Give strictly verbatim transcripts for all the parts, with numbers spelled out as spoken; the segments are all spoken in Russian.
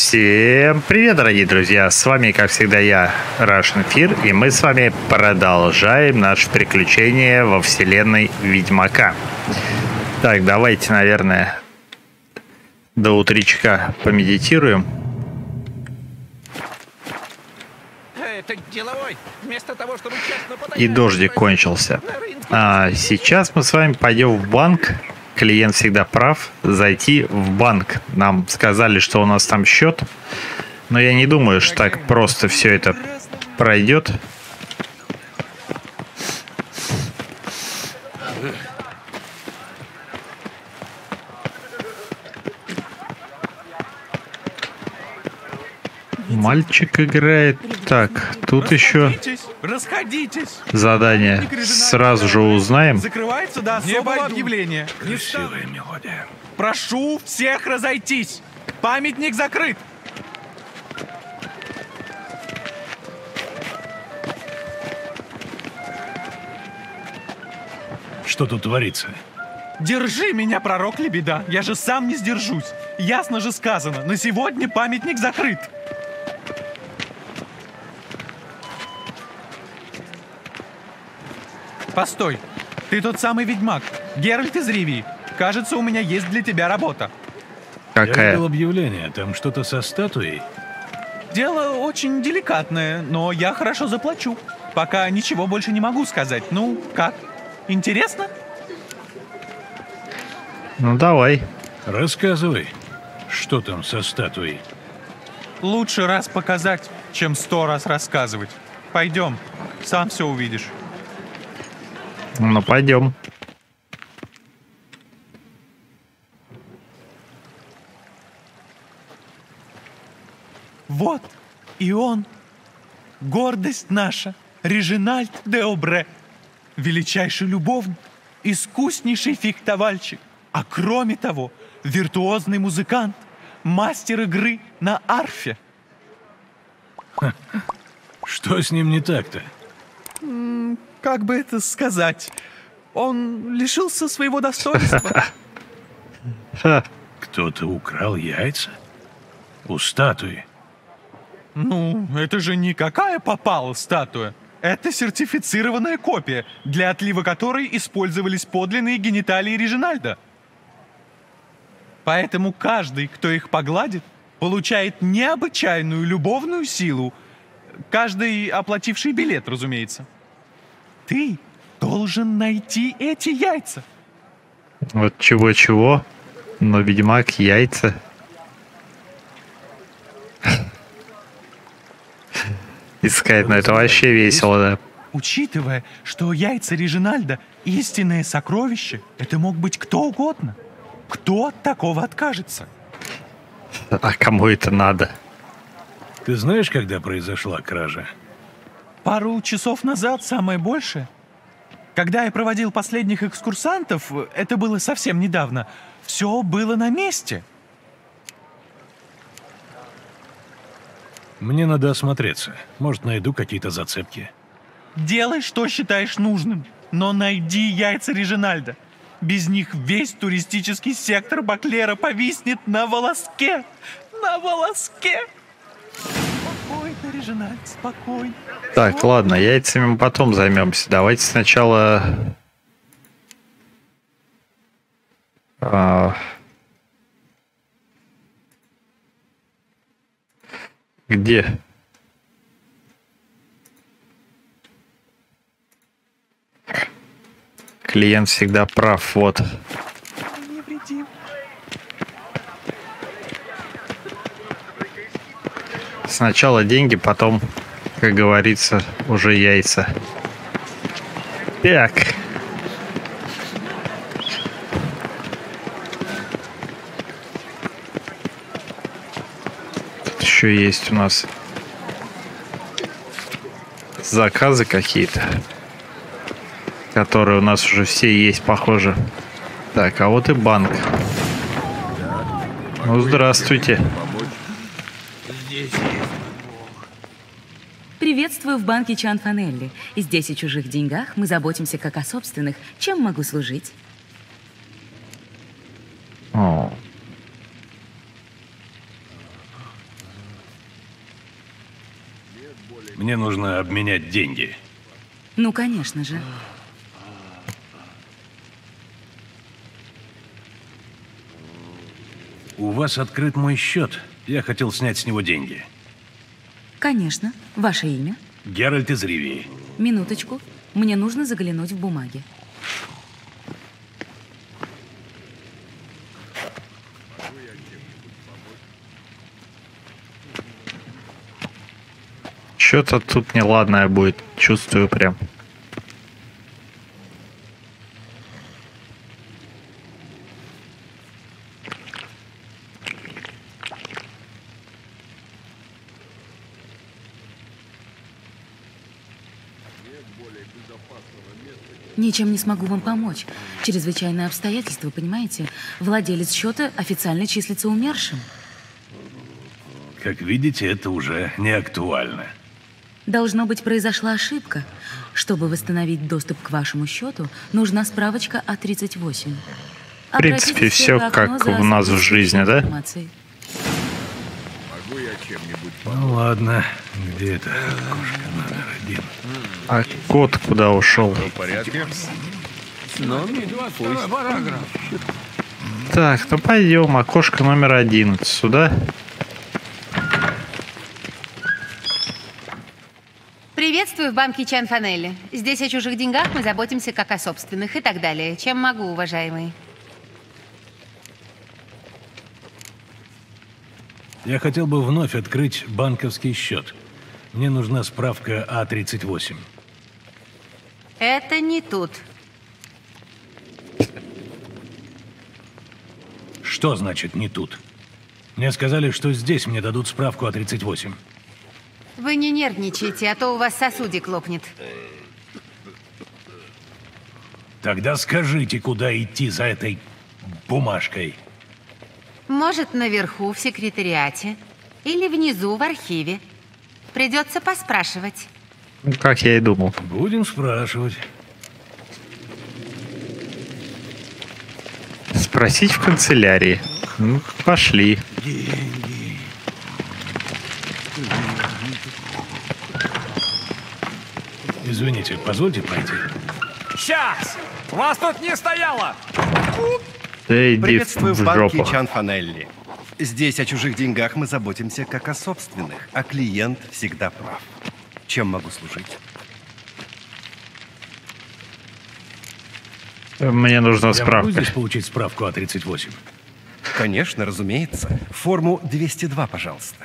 Всем привет, дорогие друзья! С вами, как всегда, я, Russian Fear, и мы с вами продолжаем наше приключение во вселенной Ведьмака. Так, давайте, наверное, до утречка помедитируем. Это деловой. Вместо того, чтобы честно И дождик кончился. А сейчас мы с вами пойдем в банк. Клиент всегда прав. Зайти в банк. Нам сказали, что у нас там счет. Но я не думаю, что так просто все это пройдет. Мальчик играет. Так, тут еще Расходитесь. задание. Сразу же узнаем. Закрывается до особого объявления. Красивая мелодия. Прошу всех разойтись. Памятник закрыт. Что тут творится? Держи меня, пророк Лебеда. Я же сам не сдержусь. Ясно же сказано. На сегодня памятник закрыт. Постой. Ты тот самый ведьмак. Геральт из Ривии. Кажется, у меня есть для тебя работа. Я Какая? видел объявление. Там что-то со статуей. Дело очень деликатное, но я хорошо заплачу. Пока ничего больше не могу сказать. Ну, как? Интересно? Ну, давай. Рассказывай, что там со статуей. Лучше раз показать, чем сто раз рассказывать. Пойдем, сам все увидишь. Ну, пойдем. Вот и он, гордость наша, Режинальд де Обре, величайший любовник, искуснейший фехтовальщик, а кроме того, виртуозный музыкант, мастер игры на арфе. Что с ним не так-то? Как бы это сказать? Он лишился своего достоинства. Ха. Кто-то украл яйца? У статуи. Ну, это же никакая попала статуя. Это сертифицированная копия, для отлива которой использовались подлинные гениталии Режинальда. Поэтому каждый, кто их погладит, получает необычайную любовную силу. Каждый, оплативший билет, разумеется. Ты должен найти эти яйца. Вот чего-чего, но Ведьмак яйца. Искать, ну это вообще весело, да. Учитывая, что яйца Режинальда — истинное сокровище, это мог быть кто угодно. Кто от такого откажется? А кому это надо? Ты знаешь, когда произошла кража? Пару часов назад, самое большее. Когда я проводил последних экскурсантов, это было совсем недавно, все было на месте. Мне надо осмотреться. Может, найду какие-то зацепки. Делай, что считаешь нужным, но найди яйца Режинальда. Без них весь туристический сектор Баклера повиснет на волоске. На волоске. Спокойно, Режинальд, спокойно. Так, ладно, яйцами мы потом займемся. Давайте сначала... А... Где? Клиент всегда прав, вот. Невредим. Сначала деньги, потом, как говорится, уже яйца. Так. Тут еще есть у нас заказы какие-то, которые у нас уже все есть, похоже. Так, а вот и банк. Ну, здравствуйте. Приветствую в банке Чанфанелли. Здесь о чужих деньгах мы заботимся как о собственных. Чем могу служить? О. Мне нужно обменять деньги. Ну, конечно же. У вас открыт мой счет. Я хотел снять с него деньги. Конечно. Ваше имя? Геральт из Ривии. Минуточку. Мне нужно заглянуть в бумаги. Что-то тут неладное будет. Чувствую прям. Ничем не смогу вам помочь. Чрезвычайное обстоятельство, понимаете? Владелец счета официально числится умершим. Как видите, это уже не актуально. Должно быть, произошла ошибка. Чтобы восстановить доступ к вашему счету, нужна справочка А тридцать восемь. В принципе, все как у нас в жизни, да? Ну ладно, где это окошко номер один? А кот куда ушел? В порядке? Так, ну пойдем. Окошко номер одиннадцать. Сюда. Приветствую в банке Чанфанелли. Здесь о чужих деньгах мы заботимся как о собственных и так далее. Чем могу, уважаемый? Я хотел бы вновь открыть банковский счет. Мне нужна справка А тридцать восемь. Это не тут. Что значит «не тут»? Мне сказали, что здесь мне дадут справку А тридцать восемь. Вы не нервничайте, а то у вас сосудик лопнет. Тогда скажите, куда идти за этой бумажкой. Может, наверху в секретариате или внизу в архиве. Придется поспрашивать. Ну, как я и думал. Будем спрашивать. Спросить в канцелярии. Ну, пошли. Извините, позвольте пройти. Сейчас! Вас тут не стояло! Да иди Приветствую в в банке жопу. Чанфанелли. Здесь о чужих деньгах мы заботимся как о собственных, а клиент всегда прав. Чем могу служить? Мне нужна Я могу справка. здесь получить справку А тридцать восемь? Конечно, разумеется. Форму двести два, пожалуйста.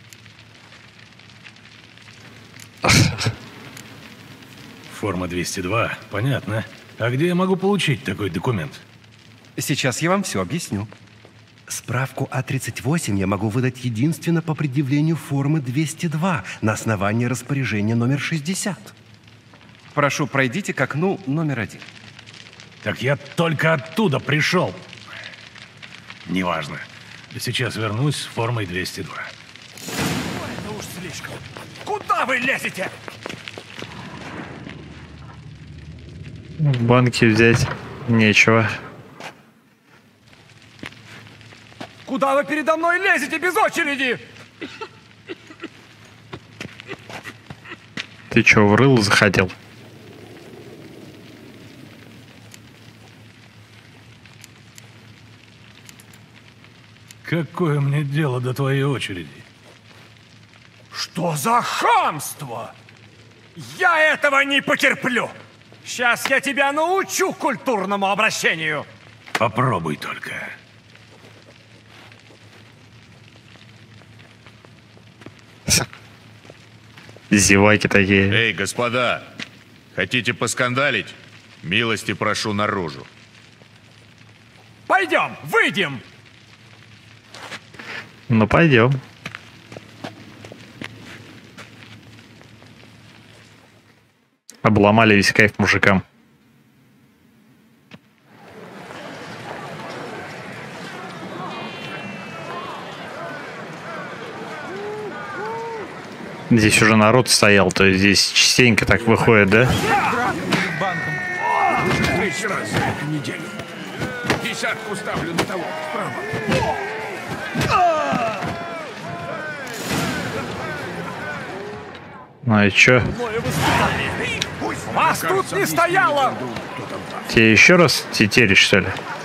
Форма двести два, понятно. А где я могу получить такой документ? Сейчас я вам все объясню. Справку А тридцать восемь я могу выдать единственно по предъявлению формы двести два на основании распоряжения номер шестьдесят. Прошу, пройдите к окну номер один. Так я только оттуда пришел. Неважно. Сейчас вернусь с формой двести два. Это уж слишком. Куда вы лезете? В банке взять нечего. Куда вы передо мной лезете без очереди? Ты чё, в рыло захотел? Какое мне дело до твоей очереди? Что за хамство? Я этого не потерплю. Сейчас я тебя научу культурному обращению. Попробуй только. Зеваки такие. Эй, господа, хотите поскандалить? Милости прошу наружу. Пойдем, выйдем. Ну, пойдем. Обломали весь кайф мужикам. Здесь уже народ стоял, то есть здесь частенько так выходит, да? Перед банком. Третий раз за эту неделю. Десятку ставлю на того справа. Ну и чё? Вас тут не стояло! Тебе еще раз тетерить, что ли?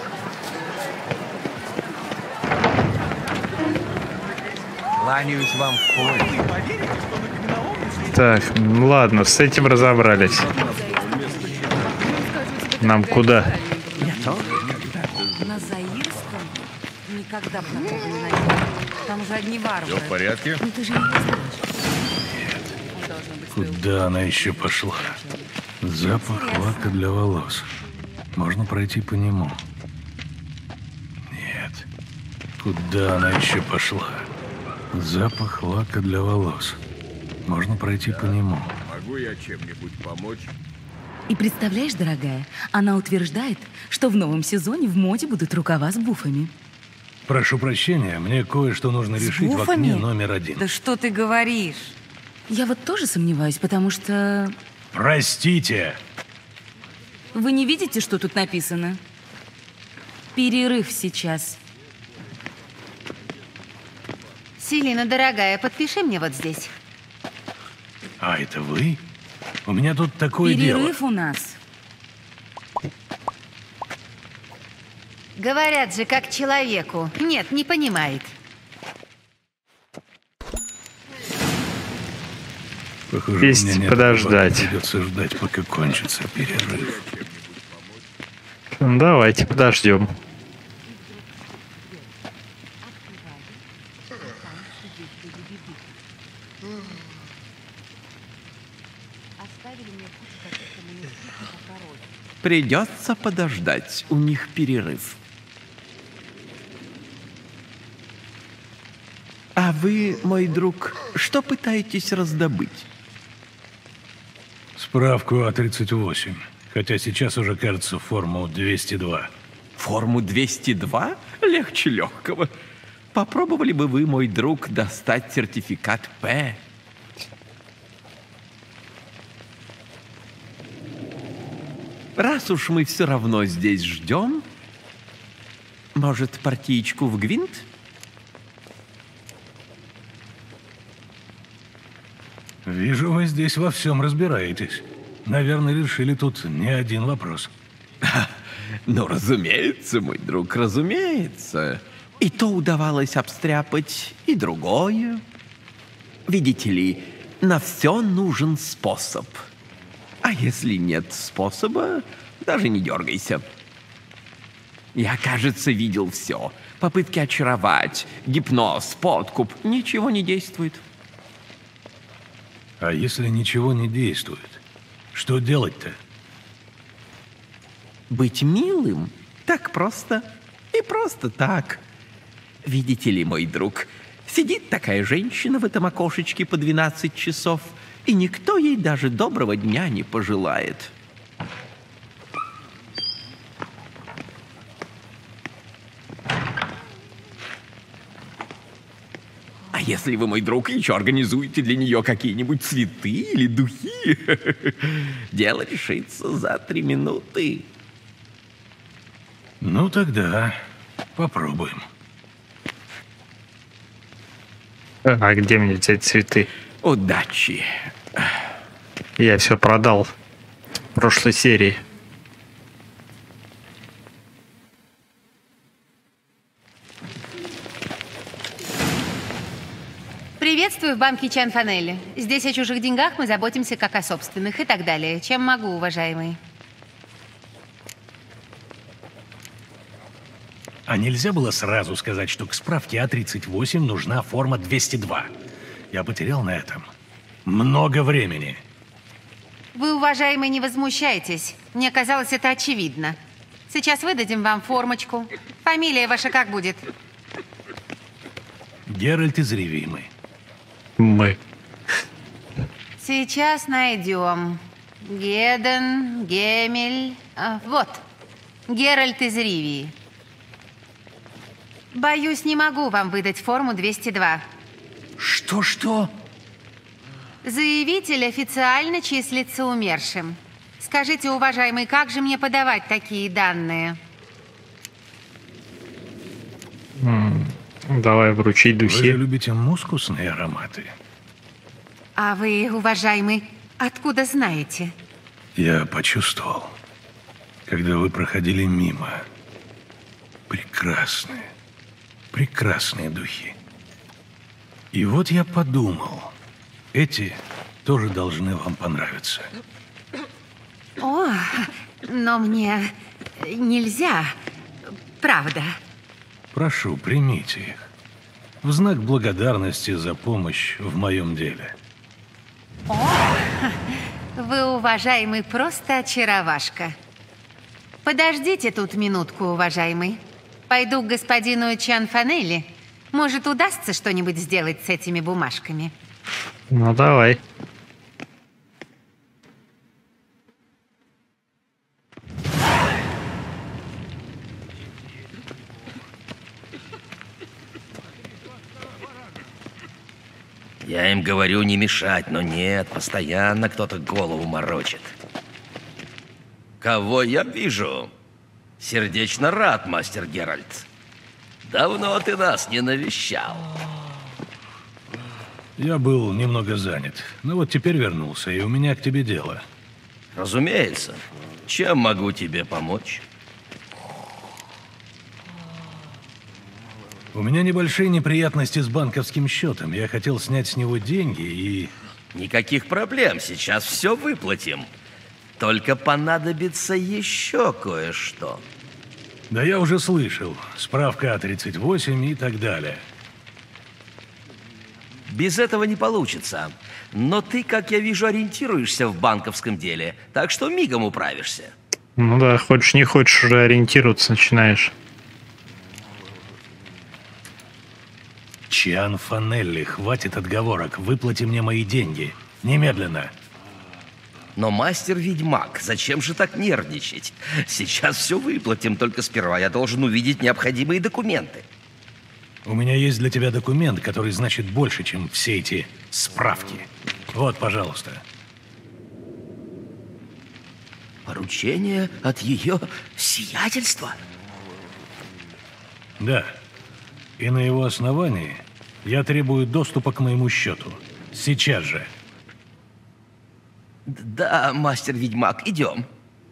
Кланяюсь вам в поле. Так, ну ладно, с этим разобрались. Нам куда? На Заирском никогда бы на такого не найти. Там же одни варвары. Все в порядке? Ну ты же не знаешь. Куда она еще пошла? Запах лака для волос. Можно пройти по нему. Нет. Куда она еще пошла? Запах лака для волос. Можно пройти по нему. Могу я чем-нибудь помочь? И представляешь, дорогая, она утверждает, что в новом сезоне в моде будут рукава с буфами. Прошу прощения, мне кое-что нужно С решить в буфами? окне номер один. Да что ты говоришь? Я вот тоже сомневаюсь, потому что... Простите! Вы не видите, что тут написано? Перерыв сейчас. Селина, дорогая, подпиши мне вот здесь. А это вы? У меня тут такое Перерыв дело. у нас. Говорят же, как человеку. Нет, не понимает. Похоже, Есть у меня нет подождать. выбора. Придется ждать, пока кончится перерыв. Ну, давайте подождем. Придется подождать, у них перерыв. А вы, мой друг, что пытаетесь раздобыть? Справку А тридцать восемь. Хотя сейчас уже, кажется, форму двести два. Форму двести два? Легче легкого. Попробовали бы вы, мой друг, достать сертификат П? Раз уж мы все равно здесь ждем, может, партиечку в гвинт? Вижу, вы здесь во всем разбираетесь. Наверное, решили тут не один вопрос. Ну, разумеется, мой друг, разумеется. И то удавалось обстряпать, и другое. Видите ли, на все нужен способ. А если нет способа, даже не дергайся. Я, кажется, видел все. Попытки очаровать, гипноз, подкуп. Ничего не действует. А если ничего не действует, что делать-то? Быть милым так просто и просто так. Видите ли, мой друг, сидит такая женщина в этом окошечке по двенадцать часов, и никто ей даже доброго дня не пожелает. А если вы, мой друг, еще организуете для нее какие-нибудь цветы или духи, дело решится за три минуты. Ну тогда попробуем. А где мне взять цветы? Удачи. Я все продал в прошлой серии. Приветствую в банке Чанфанелли. Здесь о чужих деньгах мы заботимся как о собственных и так далее. Чем могу, уважаемый? А нельзя было сразу сказать, что к справке А тридцать восемь нужна форма двести два? Я потерял на этом много времени. Вы, уважаемый, не возмущайтесь. Мне казалось, это очевидно. Сейчас выдадим вам формочку. Фамилия ваша как будет? Геральт из Ривии. Мы. Сейчас найдем. Геден, Гемель. А, вот. Геральт из Ривии. Боюсь, не могу вам выдать форму двести два. Что-что? Заявитель официально числится умершим. Скажите, уважаемый, как же мне подавать такие данные? М-м, давай вручить Вы же духи. любите мускусные ароматы. А вы, уважаемый, откуда знаете? Я почувствовал, когда вы проходили мимо. Прекрасные, прекрасные духи. И вот я подумал, эти тоже должны вам понравиться. О, но мне нельзя, правда. Прошу, примите их. В знак благодарности за помощь в моем деле. О, вы, уважаемый, просто очаровашка. Подождите тут минутку, уважаемый. Пойду к господину Чанфанелли. Может, удастся что-нибудь сделать с этими бумажками? Ну, давай. Я им говорю не мешать, но нет, постоянно кто-то голову морочит. Кого я вижу? Сердечно рад, мастер Геральт. Давно ты нас не навещал. Я был немного занят, но вот теперь вернулся, и у меня к тебе дело. Разумеется. Чем могу тебе помочь? У меня небольшие неприятности с банковским счетом. Я хотел снять с него деньги и... Никаких проблем, сейчас все выплатим. Только понадобится еще кое-что. Да я уже слышал. Справка А тридцать восемь и так далее. Без этого не получится. Но ты, как я вижу, ориентируешься в банковском деле, так что мигом управишься. Ну да, хочешь не хочешь, уже ориентироваться начинаешь. Чанфанелли, хватит отговорок. Выплати мне мои деньги. Немедленно. Но, мастер-ведьмак, зачем же так нервничать? Сейчас все выплатим, только сперва я должен увидеть необходимые документы. У меня есть для тебя документ, который значит больше, чем все эти справки. Вот, пожалуйста. Поручение от ее сиятельства? Да. И на его основании я требую доступа к моему счету. Сейчас же. Да, мастер-ведьмак, идем.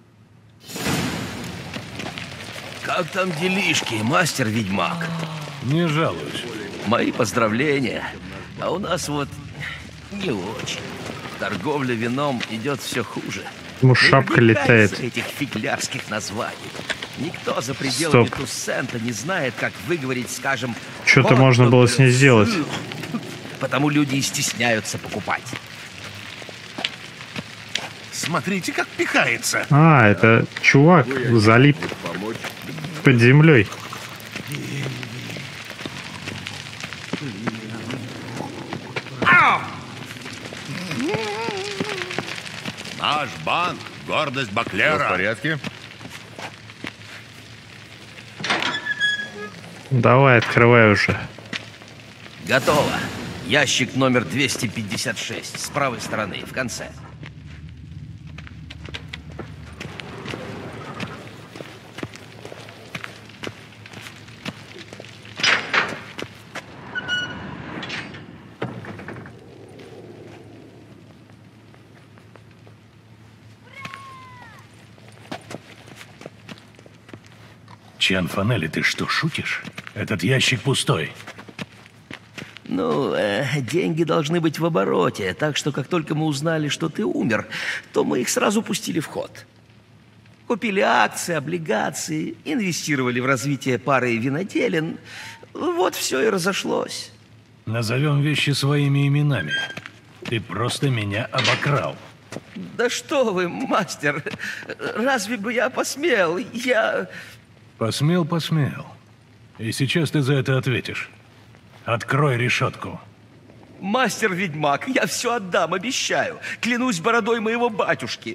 Как там делишки, мастер-ведьмак? Не жалуюсь. Мои поздравления. А у нас вот не очень. Торговля вином идет все хуже. Ему шапка летает. Этих фиглярских названий. Никто за пределами Стоп. Туссента не знает, как выговорить, скажем... Что-то можно было с ней сделать. Потому люди и стесняются покупать. Смотрите, как пихается. А, это чувак залип под землей. Наш банк — гордость Баклера. Всё в порядке? Давай, открывай уже. Готово. Ящик номер двести пятьдесят шесть, с правой стороны, в конце. Чанфанелли, ты что, шутишь? Этот ящик пустой. Ну, э, деньги должны быть в обороте, так что как только мы узнали, что ты умер, то мы их сразу пустили в ход. Купили акции, облигации, инвестировали в развитие пары виноделин. Вот все и разошлось. Назовем вещи своими именами. Ты просто меня обокрал. Да что вы, мастер, разве бы я посмел? Я... Посмел, посмел. И сейчас ты за это ответишь. Открой решетку. Мастер-ведьмак, я все отдам, обещаю. Клянусь бородой моего батюшки.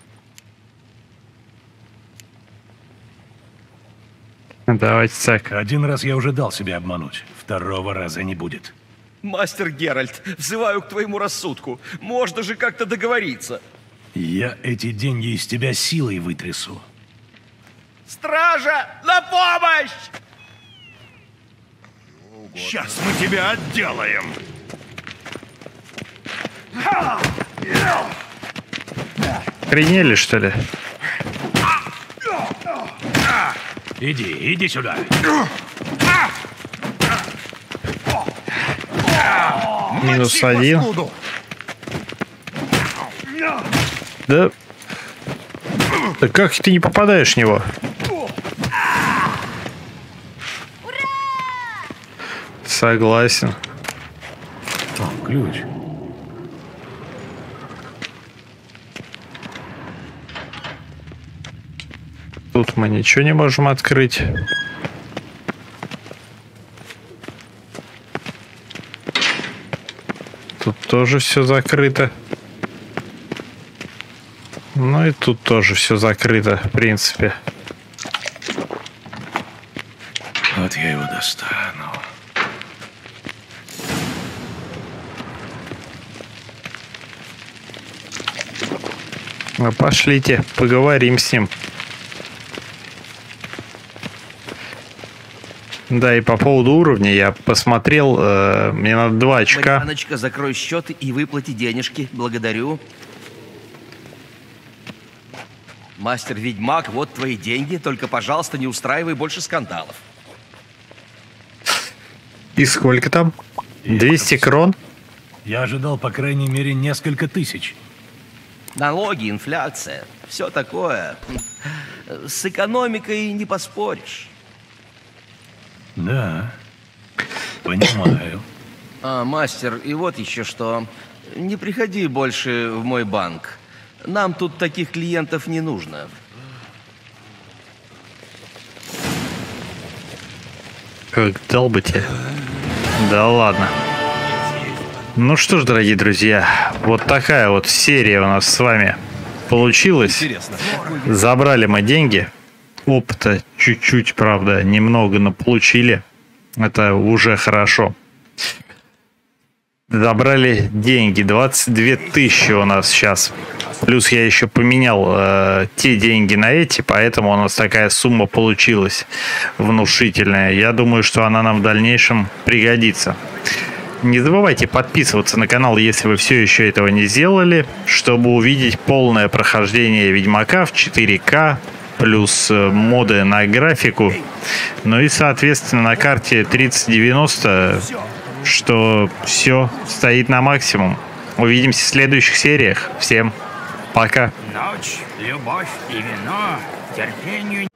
Давайте так. Один раз я уже дал себя обмануть. Второго раза не будет. Мастер Геральт, взываю к твоему рассудку. Можно же как-то договориться. Я эти деньги из тебя силой вытрясу. Стража, на помощь! Сейчас мы тебя отделаем. Охренели, что ли? Иди, иди сюда. Минус один. Да. Да как ты не попадаешь в него? Согласен. О, ключ. Тут мы ничего не можем открыть. Тут тоже все закрыто. Ну и тут тоже все закрыто, в принципе. Вот я его достану. Ну, пошлите, поговорим с ним. Да, и по поводу уровня я посмотрел, э, мне надо два очка. Марьяночка, закрой счет и выплати денежки. Благодарю. Мастер-ведьмак, вот твои деньги. Только, пожалуйста, не устраивай больше скандалов. И сколько там? двести крон? Я ожидал, по крайней мере, несколько тысяч. Налоги, инфляция, все такое. С экономикой не поспоришь. Да, понимаю. А, мастер, и вот еще что. Не приходи больше в мой банк. Нам тут таких клиентов не нужно. Как долбите? Да ладно. Ну что ж, дорогие друзья, вот такая вот серия у нас с вами получилась. Интересно. Забрали мы деньги. Опыта чуть-чуть, правда, немного, но получили. Это уже хорошо. Забрали деньги. двадцать две тысячи у нас сейчас. Плюс я еще поменял э, те деньги на эти, поэтому у нас такая сумма получилась внушительная. Я думаю, что она нам в дальнейшем пригодится. Не забывайте подписываться на канал, если вы все еще этого не сделали, чтобы увидеть полное прохождение Ведьмака в четыре ка, плюс моды на графику. Ну и, соответственно, на карте тридцать девяносто, что все стоит на максимум. Увидимся в следующих сериях. Всем пока. Ночь, любовь и вино, терпению